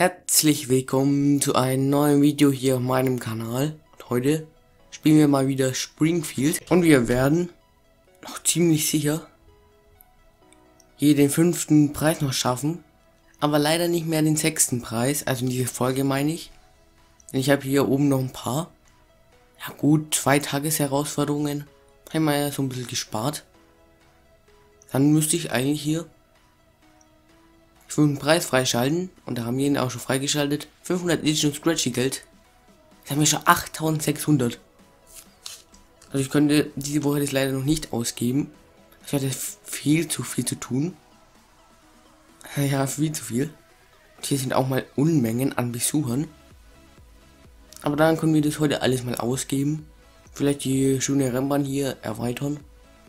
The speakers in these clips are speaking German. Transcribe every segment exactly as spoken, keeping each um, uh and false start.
Herzlich willkommen zu einem neuen Video hier auf meinem Kanal. Und heute spielen wir mal wieder Springfield und wir werden noch ziemlich sicher hier den fünften Preis noch schaffen, aber leider nicht mehr den sechsten Preis, also in dieser Folge meine ich. Denn ich habe hier oben noch ein paar, ja gut, zwei Tagesherausforderungen, haben wir ja so ein bisschen gespart. Dann müsste ich eigentlich hier für den Preis freischalten und da haben wir ihn auch schon freigeschaltet. fünfhundert Edition Scratchy Geld. Jetzt haben wir schon achttausendsechshundert. Also ich könnte diese Woche das leider noch nicht ausgeben. Ich hatte viel zu viel zu tun. Ja, viel zu viel. Und hier sind auch mal Unmengen an Besuchern. Aber dann können wir das heute alles mal ausgeben. Vielleicht die schöne Rennbahn hier erweitern.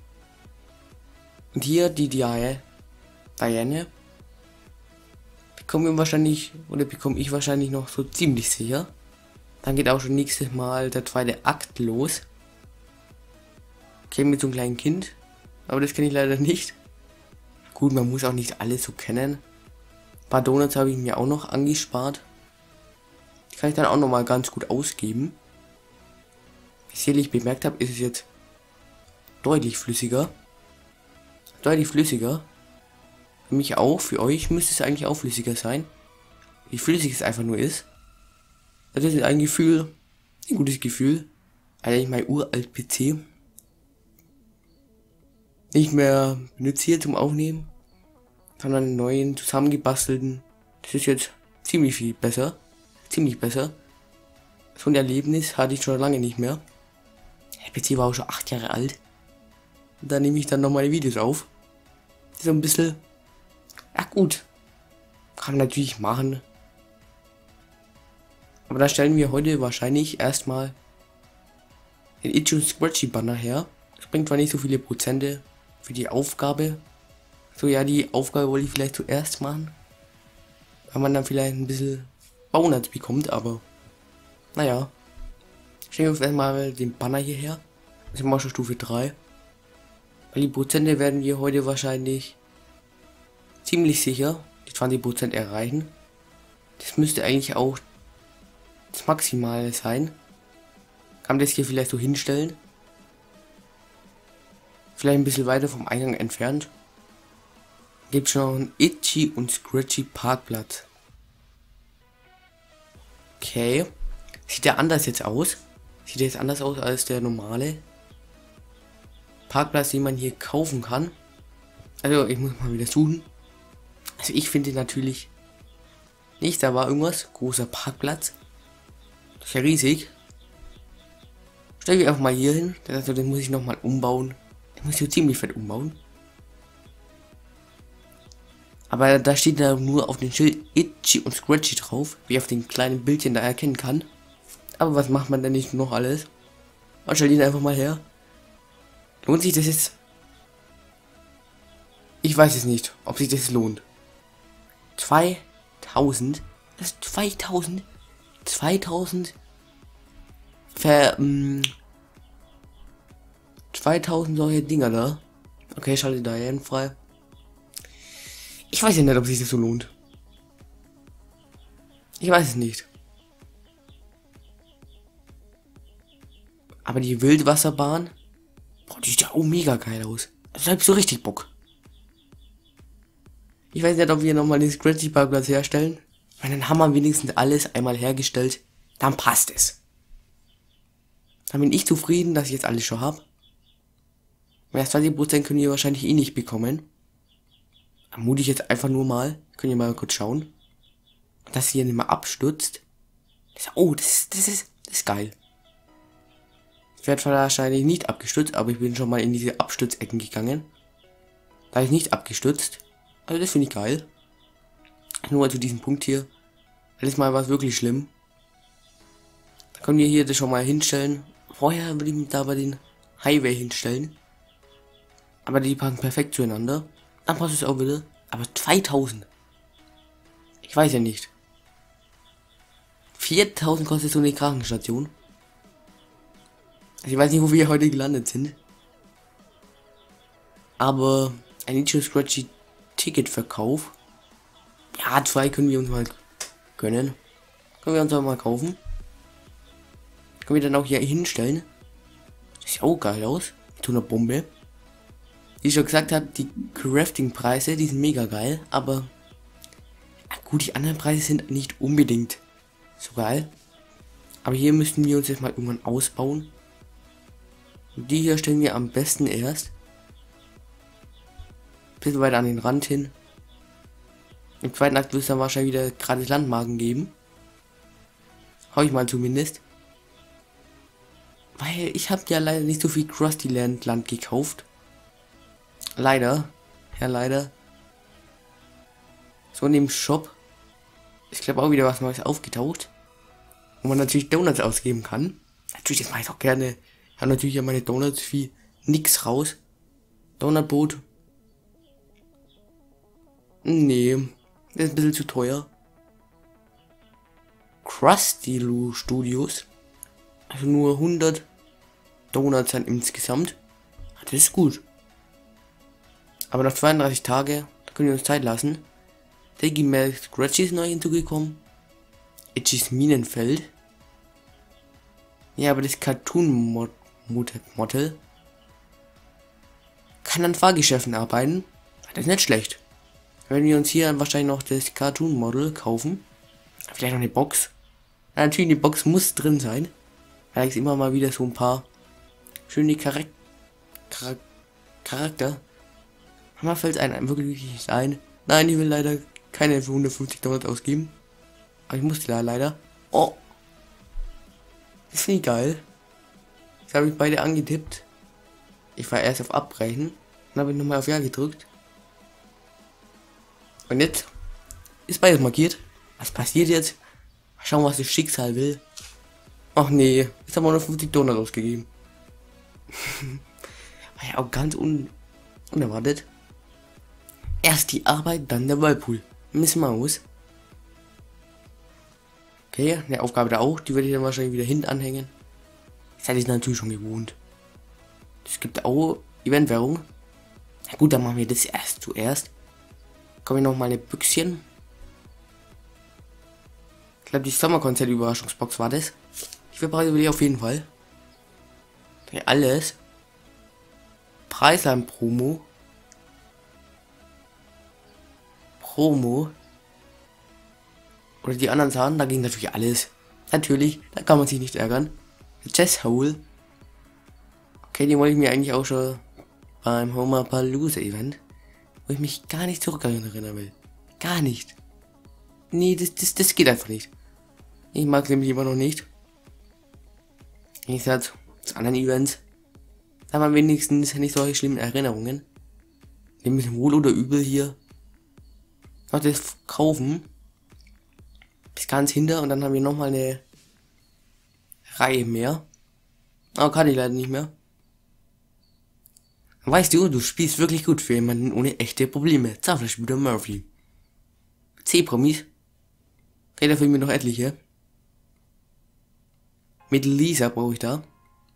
Und hier die Diane. Diane. Bekommen wir wahrscheinlich, oder bekomme ich wahrscheinlich noch so ziemlich sicher. Dann geht auch schon nächstes Mal der zweite Akt los. Okay, mit so einem kleinen Kind. Aber das kenne ich leider nicht. Gut, man muss auch nicht alles so kennen. Ein paar Donuts habe ich mir auch noch angespart. Die kann ich dann auch noch mal ganz gut ausgeben. Wie ich sicherlich bemerkt habe, ist es jetzt deutlich flüssiger. Deutlich flüssiger. Für mich auch, für euch müsste es eigentlich auch flüssiger sein. Wie flüssig es einfach nur ist. Das ist ein Gefühl, ein gutes Gefühl. Eigentlich mein uralt P C. Nicht mehr benutzt hier zum Aufnehmen, sondern einen neuen zusammengebastelten. Das ist jetzt ziemlich viel besser. Ziemlich besser. So ein Erlebnis hatte ich schon lange nicht mehr. Der P C war auch schon acht Jahre alt. Und da nehme ich dann noch meine Videos auf. Das ist so ein bisschen... Ja gut, kann man natürlich machen. Aber da stellen wir heute wahrscheinlich erstmal den Edition Scratchy Banner her. Das bringt zwar nicht so viele Prozente für die Aufgabe. So ja, die Aufgabe wollte ich vielleicht zuerst machen. Weil man dann vielleicht ein bisschen Bonus bekommt, aber naja. Stellen wir uns erstmal den Banner hierher. Das ist mal schon Stufe drei. Weil die Prozente werden wir heute wahrscheinlich ziemlich sicher die zwanzig Prozent erreichen. Das müsste eigentlich auch das Maximale sein. Kann man das hier vielleicht so hinstellen. Vielleicht ein bisschen weiter vom Eingang entfernt. Gibt es noch einen Itchy und Scratchy Parkplatz. Okay. Sieht der anders jetzt aus? Sieht der jetzt anders aus als der normale Parkplatz, den man hier kaufen kann? Also ich muss mal wieder suchen. Also ich finde natürlich nicht, da war irgendwas, großer Parkplatz. Das ist ja riesig. Stell ich einfach mal hier hin, also den muss ich noch mal umbauen. Den muss ich so ziemlich fett umbauen. Aber da steht da nur auf dem Schild Itchy und Scratchy drauf, wie ich auf den kleinen Bildchen da erkennen kann. Aber was macht man denn nicht noch alles? Man stellt ihn einfach mal her. Lohnt sich das jetzt? Ich weiß es nicht, ob sich das lohnt. zweitausend, das ist zweitausend, zweitausend, ver, ähm, zweitausend solche Dinger da. Okay, schalte Diane frei. Ich weiß ja nicht, ob sich das so lohnt. Ich weiß es nicht. Aber die Wildwasserbahn, boah, die sieht ja auch mega geil aus. Also da hab ich so richtig Bock. Ich weiß nicht, ob wir nochmal den Scratchy Parkplatz herstellen. Weil dann haben wir wenigstens alles einmal hergestellt. Dann passt es. Dann bin ich zufrieden, dass ich jetzt alles schon habe. Mehr als zwanzig Prozent können wir wahrscheinlich eh nicht bekommen. Vermute ich jetzt einfach nur mal. Könnt ihr mal kurz schauen. Dass hier nicht mehr abstürzt. Das, oh, das, das, ist, das ist geil. Ich werde wahrscheinlich nicht abgestürzt, aber ich bin schon mal in diese Abstürzecken gegangen. Da ist nicht abgestürzt. Also das finde ich geil. Nur zu diesem Punkt hier. Letztes Mal war es wirklich schlimm. Da können wir hier das schon mal hinstellen. Vorher würde ich mich da bei den Highway hinstellen. Aber die passen perfekt zueinander. Dann passt es auch wieder. Aber zweitausend. Ich weiß ja nicht. viertausend kostet so eine Krankenstation. Also ich weiß nicht, wo wir heute gelandet sind. Aber ein Itchy Scratchy Ticketverkauf. Ja, zwei können wir uns mal können. Können wir uns auch mal kaufen. Können wir dann auch hier hinstellen. Das sieht auch geil aus. Mit einer Bombe. Wie ich schon gesagt habe, die Crafting-Preise, die sind mega geil, aber gut, die anderen Preise sind nicht unbedingt so geil. Aber hier müssen wir uns jetzt mal irgendwann ausbauen. Und die hier stellen wir am besten erst. Ein bisschen weiter an den Rand hin. Im zweiten Akt wird es dann wahrscheinlich wieder gratis Landmarken geben. Hau ich mal zumindest. Weil ich habe ja leider nicht so viel Krusty Land Land gekauft. Leider. Ja, leider. So, in dem Shop ist, glaube auch wieder was Neues aufgetaucht. Wo man natürlich Donuts ausgeben kann. Natürlich, das mache ich auch gerne. Ich habe natürlich ja meine Donuts für nix raus. Donutboot. Nee, das ist ein bisschen zu teuer. Krusty Loo Studios. Also nur hundert Donuts dann insgesamt. Das ist gut. Aber nach zweiunddreißig Tage, da können wir uns Zeit lassen. Diggy Melk Scratchy ist neu hinzugekommen. Itchys Minenfeld. Ja, aber das Cartoon Mod Model kann an Fahrgeschäften arbeiten. Das ist nicht schlecht. Wenn wir uns hier wahrscheinlich noch das Cartoon Model kaufen. Vielleicht noch eine Box. Ja, natürlich, eine Box muss drin sein. Vielleicht immer mal wieder so ein paar schöne Charak Charak Charakter. Mir fällt einem wirklich nicht ein. Nein, ich will leider keine für hundertfünfzig Dollars ausgeben. Aber ich musste da leider. Oh. Das finde ich geil. Jetzt habe ich beide angetippt. Ich war erst auf Abbrechen. Dann habe ich nochmal auf Ja gedrückt. Und jetzt ist beides markiert. Was passiert jetzt? Mal schauen, was das Schicksal will. Ach nee, jetzt haben wir nur fünfzig Dollars ausgegeben. War ja auch ganz un unerwartet. Erst die Arbeit, dann der Whirlpool. Miss Maus. Okay, eine Aufgabe da auch. Die werde ich dann wahrscheinlich wieder hinten anhängen. Das hätte ich natürlich schon gewohnt. Es gibt auch Eventwährung. Na gut, dann machen wir das erst zuerst. Kommen wir noch mal eine Büchschen. Ich glaube, die Sommerkonzert-Überraschungsbox war das. Ich verbrauche die auf jeden Fall. Ja, alles. Preisland-Promo. Promo. Oder die anderen Sachen, da ging natürlich alles. Natürlich, da kann man sich nicht ärgern. Chess Hole. Okay, die wollte ich mir eigentlich auch schon beim Homer Palooza Event, wo ich mich gar nicht zurückerinnern will. Gar nicht. Nee, das, das, das geht einfach nicht. Ich mag es nämlich immer noch nicht. Ich sag, zu anderen Events, da waren wenigstens nicht solche schlimmen Erinnerungen. Wir müssen wohl oder übel hier noch das kaufen. Bis ganz hinter und dann haben wir nochmal eine Reihe mehr. Aber kann ich leider nicht mehr. Weißt du, du spielst wirklich gut für jemanden ohne echte Probleme. Zahnfleischbrüder Murphy. C-Promis. Okay, da fehlen mir noch etliche. Mit Lisa brauche ich da.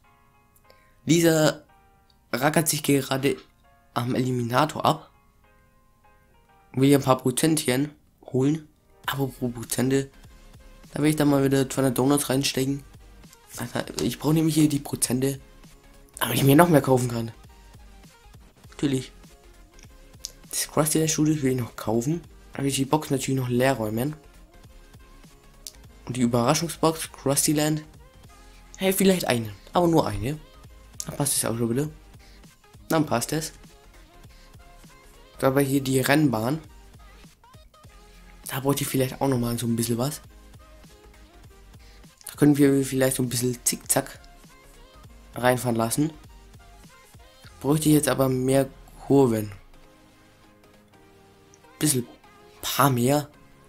Lisa rackert sich gerade am Eliminator ab. Will hier ein paar Prozentchen holen. Apropos Prozente. Da will ich dann mal wieder zweihundert Donuts reinstecken. Ich brauche nämlich hier die Prozente. Aber ich mir noch mehr kaufen kann. Natürlich. Das Krusty Land Studio will ich noch kaufen. Aber ich die Box natürlich noch leer räumen. Und die Überraschungsbox Krusty Land. Hey, vielleicht eine. Aber nur eine. Dann passt es auch schon wieder. Dann passt es. Dabei hier die Rennbahn. Da bräuchte ich vielleicht auch noch mal so ein bisschen was. Da können wir vielleicht so ein bisschen Zickzack reinfahren lassen. Bräuchte ich jetzt aber mehr Kurven. Bisschen paar mehr.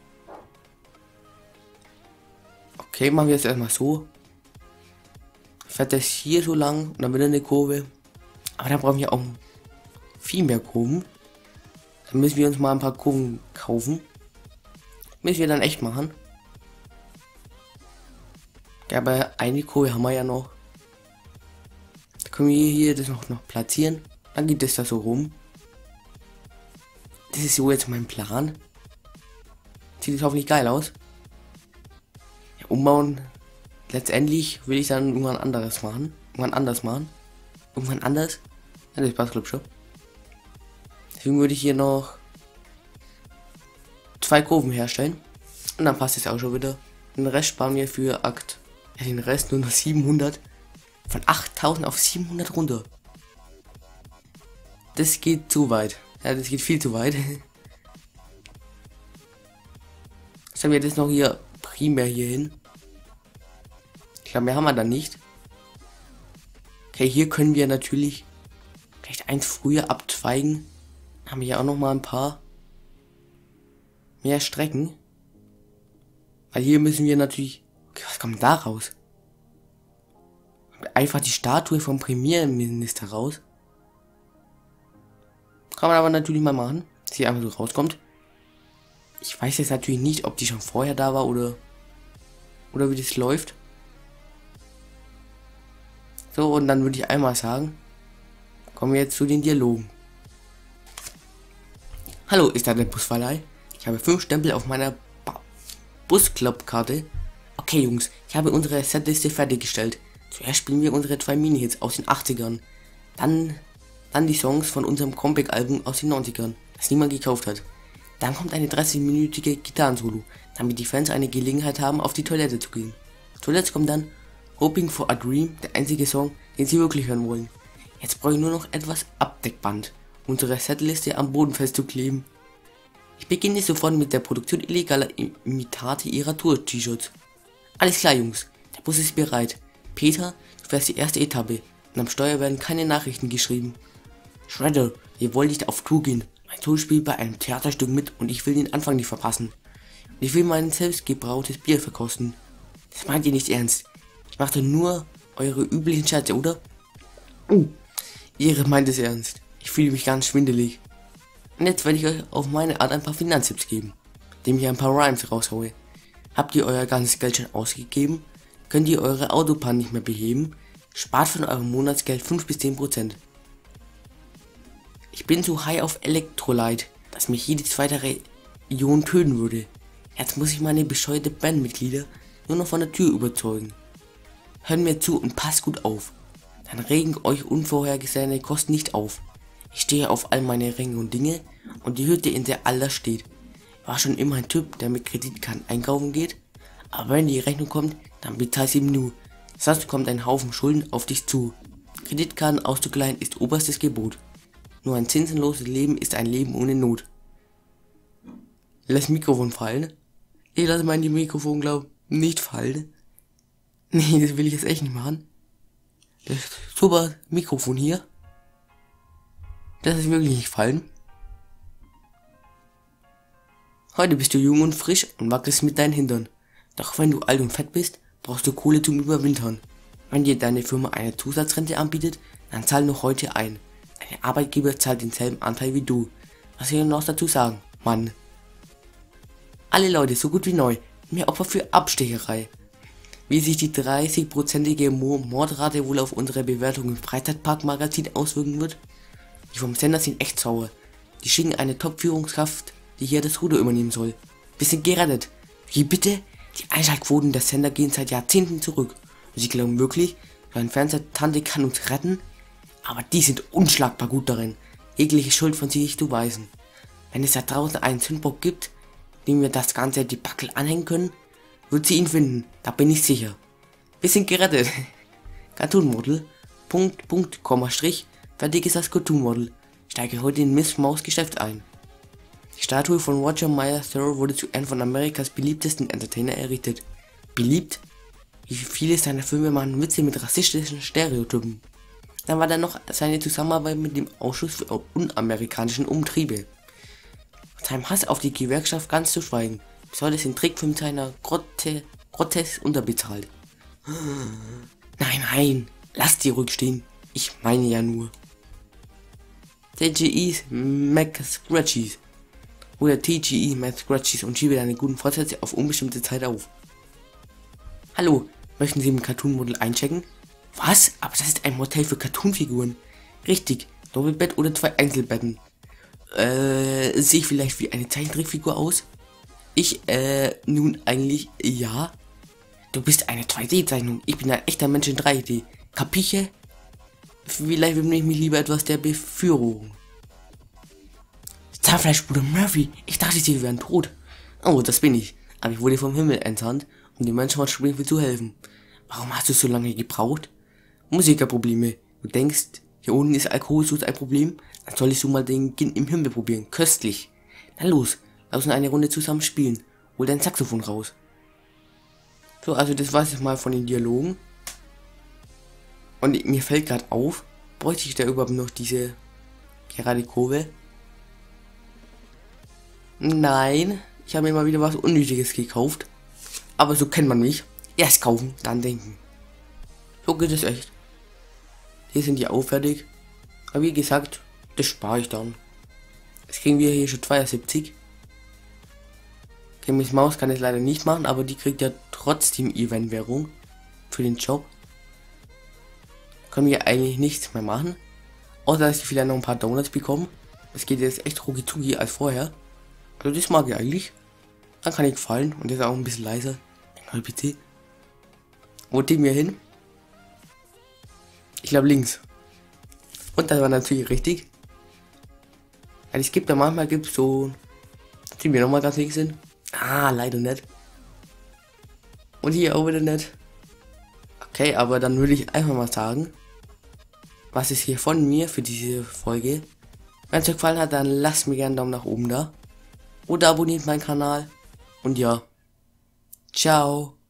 Okay, machen wir jetzt erstmal so. Fährt das hier so lang und dann wieder eine Kurve. Aber dann brauchen wir auch viel mehr Kurven. Dann müssen wir uns mal ein paar Kurven kaufen. Müssen wir dann echt machen. Ja, aber eine Kurve haben wir ja noch. Da können wir hier das noch, noch platzieren. Dann geht es da so rum. Das ist so jetzt mein Plan. Sieht es hoffentlich geil aus. umbauen. Letztendlich will ich dann irgendwann anderes machen. Irgendwann anders machen. Irgendwann anders. Ja, das passt, glaube ich, schon. Deswegen würde ich hier noch zwei Kurven herstellen. Und dann passt es auch schon wieder. Den Rest sparen wir für Akt. Ja, den Rest nur noch siebenhundert. Von achttausend auf siebenhundert runter. Das geht zu weit. Ja, das geht viel zu weit. Stellen wir das noch hier primär hier hin. Ich glaube, mehr haben wir dann nicht. Okay, hier können wir natürlich vielleicht eins früher abzweigen. Haben wir ja auch noch mal ein paar mehr Strecken. Weil hier müssen wir natürlich... Okay, was kommt da raus? Einfach die Statue vom Premierminister raus. Kann man aber natürlich mal machen, dass sie einfach so rauskommt. Ich weiß jetzt natürlich nicht, ob die schon vorher da war oder oder wie das läuft. So, und dann würde ich einmal sagen, kommen wir jetzt zu den Dialogen. Hallo, ist da der Busverleih? Ich habe fünf Stempel auf meiner Busclub-Karte. Okay, Jungs, ich habe unsere Setliste fertiggestellt. Zuerst spielen wir unsere zwei Mini-Hits aus den achtzigern. Dann, dann die Songs von unserem Comeback-Album aus den neunzigern, das niemand gekauft hat. Dann kommt eine dreißig-minütige Gitarrensolo, damit die Fans eine Gelegenheit haben, auf die Toilette zu gehen. Zuletzt kommt dann Hoping for a Dream, der einzige Song, den sie wirklich hören wollen. Jetzt brauche ich nur noch etwas Abdeckband, um unsere Setliste am Boden festzukleben. Ich beginne sofort mit der Produktion illegaler Imitate ihrer Tour-T-Shirts. Alles klar, Jungs, der Bus ist bereit. Peter, du fährst die erste Etappe und am Steuer werden keine Nachrichten geschrieben. Shredder, wir wollen nicht auf Tour gehen. Mein Sohn spielt bei einem Theaterstück mit und ich will den Anfang nicht verpassen. Und ich will mein selbstgebrautes Bier verkosten. Das meint ihr nicht ernst. Ich machte nur eure üblichen Scherze, oder? Uh, ihr meint es ernst. Ich fühle mich ganz schwindelig. Und jetzt werde ich euch auf meine Art ein paar Finanztipps geben, indem ich ein paar Rhymes raushaue. Habt ihr euer ganzes Geld schon ausgegeben? Könnt ihr eure Autobahn nicht mehr beheben? Spart von eurem Monatsgeld fünf bis zehn Prozent. Ich bin so high auf Elektrolyte, dass mich jede zweite Region töten würde. Jetzt muss ich meine bescheuerte Bandmitglieder nur noch von der Tür überzeugen. Hört mir zu und passt gut auf. Dann regen euch unvorhergesehene Kosten nicht auf. Ich stehe auf all meine Ränge und Dinge und die Hütte, in der all das steht. War schon immer ein Typ, der mit Kreditkarten einkaufen geht. Aber wenn die Rechnung kommt, dann bezahlst du ihm nur. Sonst kommt ein Haufen Schulden auf dich zu. Kreditkarten auszugleichen ist oberstes Gebot. Nur ein zinsenloses Leben ist ein Leben ohne Not. Lass Mikrofon fallen. Ich lasse mein Mikrofon, glaub, nicht fallen. Nee, das will ich jetzt echt nicht machen. Das super Mikrofon hier. Das ist wirklich nicht fallen. Heute bist du jung und frisch und wackelst mit deinen Hintern. Doch wenn du alt und fett bist, brauchst du Kohle zum Überwintern. Wenn dir deine Firma eine Zusatzrente anbietet, dann zahl noch heute ein. Dein Arbeitgeber zahlt denselben Anteil wie du. Was soll ich noch dazu sagen, Mann? Alle Leute so gut wie neu. Mehr Opfer für Abstecherei. Wie sich die dreißig-prozentige Mordrate wohl auf unsere Bewertung im Freizeitparkmagazin auswirken wird? Die vom Sender sind echt sauer. Die schicken eine Top-Führungskraft, die hier das Ruder übernehmen soll. Wir sind gerettet. Wie bitte? Die Einschaltquoten der Sender gehen seit Jahrzehnten zurück. Und sie glauben wirklich, ein Fernsehtante kann uns retten? Aber die sind unschlagbar gut darin, jegliche Schuld von sich zu weisen. Wenn es da draußen einen Sündbock gibt, dem wir das ganze Debakel anhängen können, wird sie ihn finden, da bin ich sicher. Wir sind gerettet. Cartoon Model, Punkt, Punkt, Komma, Strich, fertig ist das Cartoon Model. Steige heute in Miss Maus Geschäft ein. Die Statue von Roger Myers Thoreau wurde zu einem von Amerikas beliebtesten Entertainer errichtet. Beliebt? Wie viele seiner Filme machen Witze mit rassistischen Stereotypen? Dann war da noch seine Zusammenarbeit mit dem Ausschuss für unamerikanischen Umtriebe. Von seinem Hass auf die Gewerkschaft ganz zu schweigen, bis heute sind Trickfilme seiner Grotte, grotesk unterbezahlt. Nein, nein, lasst die ruhig stehen. Ich meine ja nur. T G E's Mac Scratchies oder T G E Mac Scratchies und schiebe deine guten Vorsätze auf unbestimmte Zeit auf. Hallo, möchten Sie im Cartoon-Modell einchecken? Was? Aber das ist ein Motel für Cartoonfiguren. Richtig, Doppelbett oder zwei Einzelbetten. Äh, sehe ich vielleicht wie eine Zeichentrickfigur aus? Ich, äh, nun eigentlich ja. Du bist eine zwei D-Zeichnung. Ich bin ein echter Mensch in drei D. Kapiche? Vielleicht widme ich mich lieber etwas der Beführung. Zahnfleischbruder Murphy. Ich dachte, sie wären tot. Oh, das bin ich. Aber ich wurde vom Himmel entsandt, um den Menschen von Springfield zu helfen. Warum hast du so lange gebraucht? Musikerprobleme. Du denkst, hier unten ist Alkoholsucht ein Problem? Dann solltest du mal den Gin im Himmel probieren. Köstlich. Na los, lass uns eine Runde zusammen spielen. Hol dein Saxophon raus. So, also das war's jetzt mal von den Dialogen. Und mir fällt gerade auf, bräuchte ich da überhaupt noch diese gerade Kurve? Nein, ich habe mir mal wieder was Unnötiges gekauft. Aber so kennt man mich. Erst kaufen, dann denken. So geht es echt. Hier sind die auch fertig. Aber wie gesagt, das spare ich dann. Jetzt kriegen wir hier schon zweiundsiebzig. Okay, Miss Maus kann es leider nicht machen, aber die kriegt ja trotzdem Event-Währung für den Job. Können wir eigentlich nichts mehr machen. Außer dass ich vielleicht noch ein paar Donuts bekommen. Es geht jetzt echt rucki zucki als vorher. Also das mag ich eigentlich. Dann kann ich fallen und das ist auch ein bisschen leiser. Ein P C. Wo gehen wir hin? Ich glaube links. Und das war natürlich richtig. Also es gibt ja manchmal gibt es so. Die wir nochmal ganz links sind. Ah, leider nicht. Und hier auch wieder nicht. Okay, aber dann würde ich einfach mal sagen, was ist hier von mir für diese Folge. Wenn es euch gefallen hat, dann lasst mir gerne einen Daumen nach oben da. Oder abonniert meinen Kanal. Und ja. Ciao.